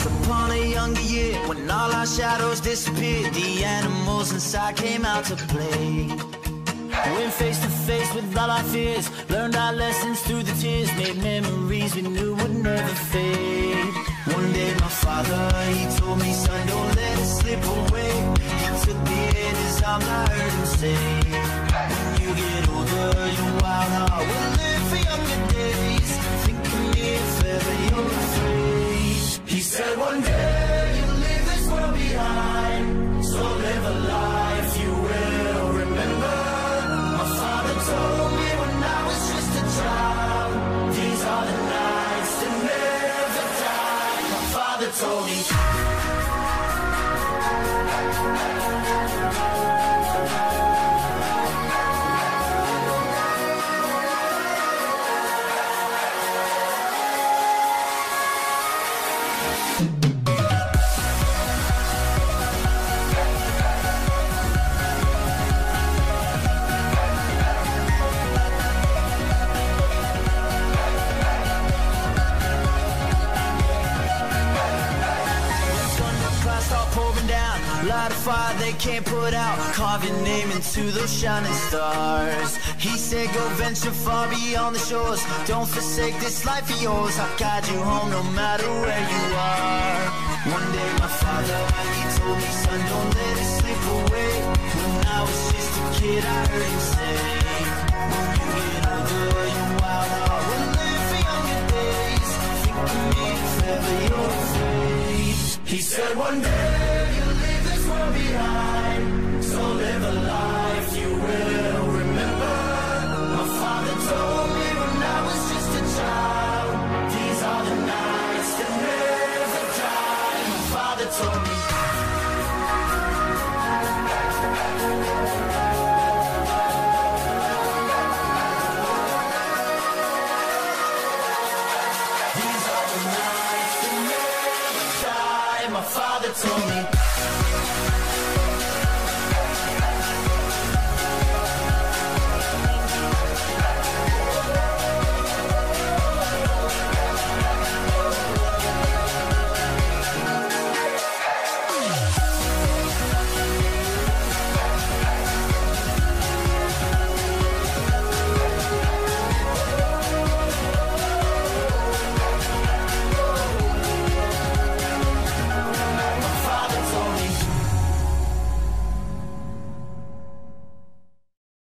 Once upon a younger year, when all our shadows disappeared, the animals inside came out to play. Went face to face with all our fears, learned our lessons through the tears, made memories we knew would never fade. One day my father, he told me, son, don't let it slip away. He took me in his arms, I heard him say, when you get older, your wild heart will live for younger days. Think of me if ever you're afraid. He said one day you'll leave this world behind, so live a life you will remember. My father told me when I was just a child, these are the nights that never die. My father told me. Light a fire they can't put out, carve your name into those shining stars. He said go venture far beyond the shores, don't forsake this life of yours. I'll guide you home no matter where you are. One day my father, he told me, son, don't let it slip away. When I was just a kid I heard him say, when you get older your wild heart will live for younger days. Think of me if ever you're afraid. He said one day you'll leave this world behind, so live a life you will remember. My father told me when I was just a child, these are the nights that never die. My father told me. These are the nights that never die. My father told me.